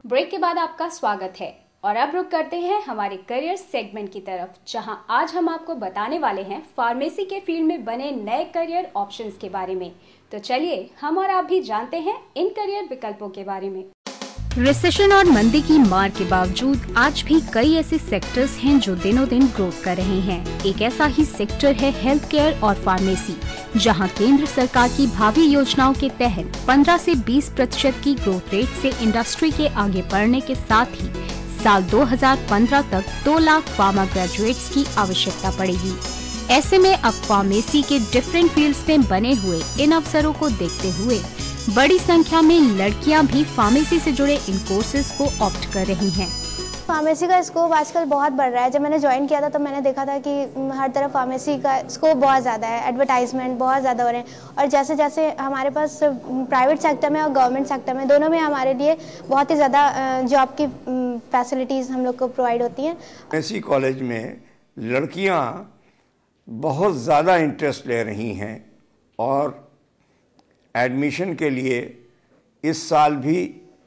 Break के बाद आपका स्वागत है और अब रुक करते हैं हमारे करियर सेगमेंट की तरफ, जहां आज हम आपको बताने वाले हैं फार्मेसी के फील्ड में बने नए करियर ऑप्शंस के बारे में। तो चलिए हम और आप भी जानते हैं इन करियर विकल्पों के बारे में। रिसेशन और मंदी की मार के बावजूद आज भी कई ऐसे सेक्टर्स हैं जो दिनों दिन ग्रोथ कर रहे हैं। एक ऐसा ही सेक्टर है हेल्थ केयर और फार्मेसी, जहां केंद्र सरकार की भावी योजनाओं के तहत 15 से 20% की ग्रोथ रेट से इंडस्ट्री के आगे बढ़ने के साथ ही साल 2015 तक 2 लाख फार्मा ग्रेजुएट्स की आवश्यकता पड़ेगी। ऐसे में अब फार्मेसी के डिफरेंट फील्ड्स में बने हुए इन अवसरों को देखते हुए बड़ी संख्या में लड़कियां भी फार्मेसी से जुड़े इन कोर्सेज को ऑप्ट कर रही हैं। फार्मेसी का स्कोप आजकल बहुत बढ़ रहा है। जब मैंने ज्वाइन किया था तो मैंने देखा था कि हर तरफ फार्मेसी का स्कोप बहुत ज़्यादा है, एडवर्टाइजमेंट बहुत ज़्यादा हो रहे हैं और जैसे जैसे हमारे पास प्राइवेट सेक्टर में और गवर्नमेंट सेक्टर में दोनों में हमारे लिए बहुत ही ज़्यादा जॉब की फैसिलिटीज़ हम लोग को प्रोवाइड होती हैं। फार्मेसी कॉलेज में लड़कियाँ बहुत ज़्यादा इंटरेस्ट ले रही हैं और एडमिशन के लिए इस साल भी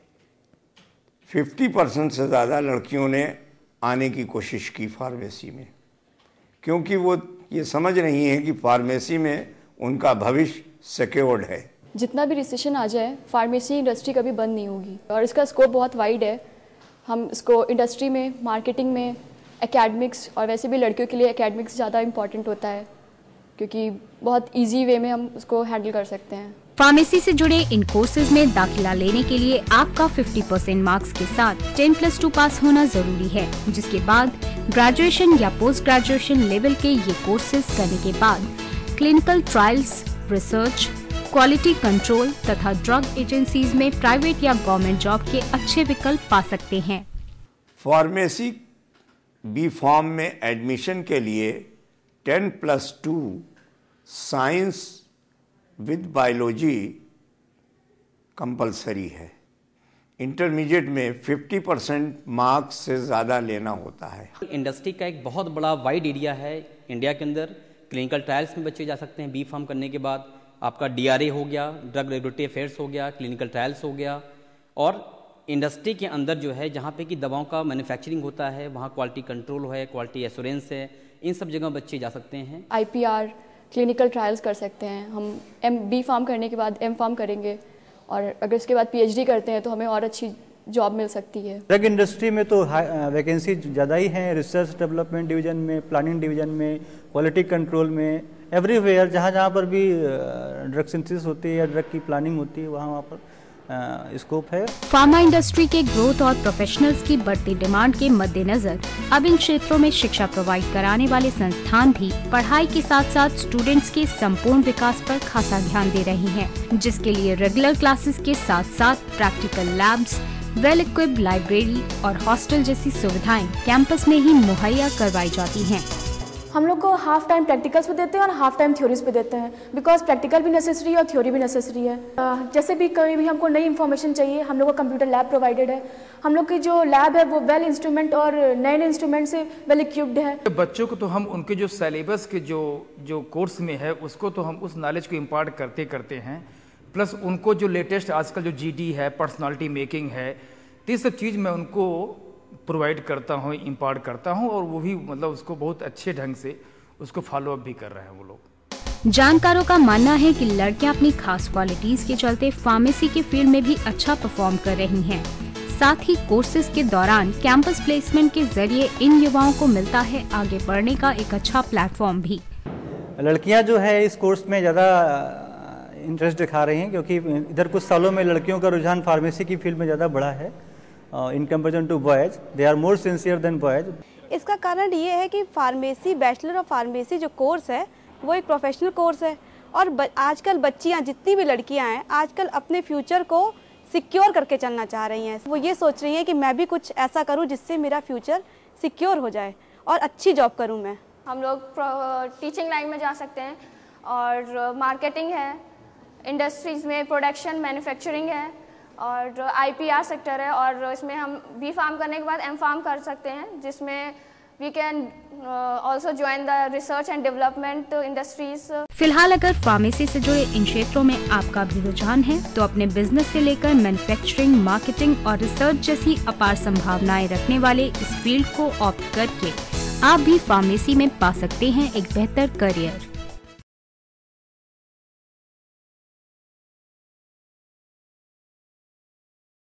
50% से ज़्यादा लड़कियों ने आने की कोशिश की फार्मेसी में, क्योंकि वो ये समझ रही हैं कि फार्मेसी में उनका भविष्य सिक्योर्ड है। जितना भी रिसेशन आ जाए फार्मेसी इंडस्ट्री कभी बंद नहीं होगी और इसका स्कोप बहुत वाइड है। हम इसको इंडस्ट्री में, मार्केटिंग में, एकेडमिक्स और वैसे भी लड़कियों के लिए एकेडमिक्स ज़्यादा इम्पॉर्टेंट होता है क्योंकि बहुत ईजी वे में हम उसको हैंडल कर सकते हैं। फार्मेसी से जुड़े इन कोर्सेज में दाखिला लेने के लिए आपका 50% मार्क्स के साथ 10+2 पास होना जरूरी है, जिसके बाद ग्रेजुएशन या पोस्ट ग्रेजुएशन लेवल के ये कोर्सेज करने के बाद clinical trials, research, quality control तथा ड्रग एजेंसीज में प्राइवेट या गवर्नमेंट जॉब के अच्छे विकल्प पा सकते हैं। फार्मेसी बी फॉर्म में एडमिशन के लिए 10+2 साइंस विद बायोलॉजी कंपलसरी है। इंटरमीडिएट में 50% मार्क्स से ज़्यादा लेना होता है। इंडस्ट्री का एक बहुत बड़ा वाइड एरिया है इंडिया के अंदर। क्लिनिकल ट्रायल्स में बच्चे जा सकते हैं बी फार्म करने के बाद। आपका DRA हो गया, ड्रग रेगुलेटरी अफेयर्स हो गया, क्लिनिकल ट्रायल्स हो गया, और इंडस्ट्री के अंदर जो है जहाँ पे कि दवाओं का मैन्युफैक्चरिंग होता है वहाँ क्वालिटी कंट्रोल है, क्वालिटी एश्योरेंस है, इन सब जगह बच्चे जा सकते हैं। IPR, क्लिनिकल ट्रायल्स कर सकते हैं हम। बी फार्म करने के बाद M फार्म करेंगे और अगर उसके बाद PhD करते हैं तो हमें और अच्छी जॉब मिल सकती है। ड्रग इंडस्ट्री में तो वैकेंसी ज़्यादा ही हैं, रिसर्च डेवलपमेंट डिवीजन में, प्लानिंग डिवीजन में, क्वालिटी कंट्रोल में, एवरीवेयर जहाँ जहाँ पर भी ड्रग सिंथेसिस होती है या ड्रग की प्लानिंग होती है वहाँ पर स्कोप है। फार्मा इंडस्ट्री के ग्रोथ और प्रोफेशनल्स की बढ़ती डिमांड के मद्देनजर अब इन क्षेत्रों में शिक्षा प्रोवाइड कराने वाले संस्थान भी पढ़ाई के साथ साथ स्टूडेंट्स के संपूर्ण विकास पर खासा ध्यान दे रही हैं, जिसके लिए रेगुलर क्लासेस के साथ साथ practical labs, well equipped library और हॉस्टल जैसी सुविधाएं कैंपस में ही मुहैया करवाई जाती हैं। हम लोग को हाफ टाइम प्रैक्टिकल्स पे देते हैं और हाफ टाइम थ्योरीज पे देते हैं, बिकॉज प्रैक्टिकल भी नेसेसरी है और थ्योरी भी नेसेसरी है। जैसे भी कभी भी हमको नई इन्फॉर्मेशन चाहिए, हम लोग को कंप्यूटर लैब प्रोवाइडेड है। हम लोग की जो लैब है वो वेल इंस्ट्रूमेंट और नए इंस्ट्रूमेंट से वेल इक्विप्ड है। बच्चों को तो हम उनके जो सिलेबस के जो कोर्स में है उसको तो हम उस नॉलेज को इम्पार्ट करते हैं, प्लस उनको जो लेटेस्ट आजकल जो GD है, पर्सनालिटी मेकिंग है, तो ये सब चीज़ मैं उनको प्रोवाइड करता हूँ, इम्पार्ट करता हूँ और वो भी मतलब उसको बहुत अच्छे ढंग से उसको फॉलो अप भी कर रहे हैं वो लोग। जानकारों का मानना है कि लड़कियां अपनी खास क्वालिटीज के चलते फार्मेसी के फील्ड में भी अच्छा परफॉर्म कर रही हैं। साथ ही कोर्सेज के दौरान कैंपस प्लेसमेंट के जरिए इन युवाओं को मिलता है आगे बढ़ने का एक अच्छा प्लेटफॉर्म भी। लड़कियाँ जो है इस कोर्स में ज़्यादा इंटरेस्ट दिखा रही हैं क्योंकि इधर कुछ सालों में लड़कियों का रुझान फार्मेसी की फील्ड में ज़्यादा बढ़ा है। In comparison to boys, they are more sincere than boys. इसका कारण ये है कि फार्मेसी, बैचलर ऑफ फार्मेसी जो कोर्स है वो एक प्रोफेशनल कोर्स है और आजकल बच्चियां, जितनी भी लड़कियां हैं, आजकल अपने फ्यूचर को सिक्योर करके चलना चाह रही हैं। वो ये सोच रही हैं कि मैं भी कुछ ऐसा करूं जिससे मेरा फ्यूचर सिक्योर हो जाए और अच्छी जॉब करूं मैं। हम लोग टीचिंग लाइन में जा सकते हैं और मार्केटिंग है, इंडस्ट्रीज़ में प्रोडक्शन, मैन्युफैक्चरिंग है और IPR सेक्टर है और इसमें हम बी फार्म करने के बाद M फार्म कर सकते हैं, जिसमें we can also join the research and development industries. फिलहाल अगर फार्मेसी से जुड़े इन क्षेत्रों में आपका भी रुझान है तो अपने बिजनेस से लेकर मैन्युफैक्चरिंग, मार्केटिंग और रिसर्च जैसी अपार संभावनाएं रखने वाले इस फील्ड को ऑप्ट करके आप भी फार्मेसी में पा सकते हैं एक बेहतर करियर।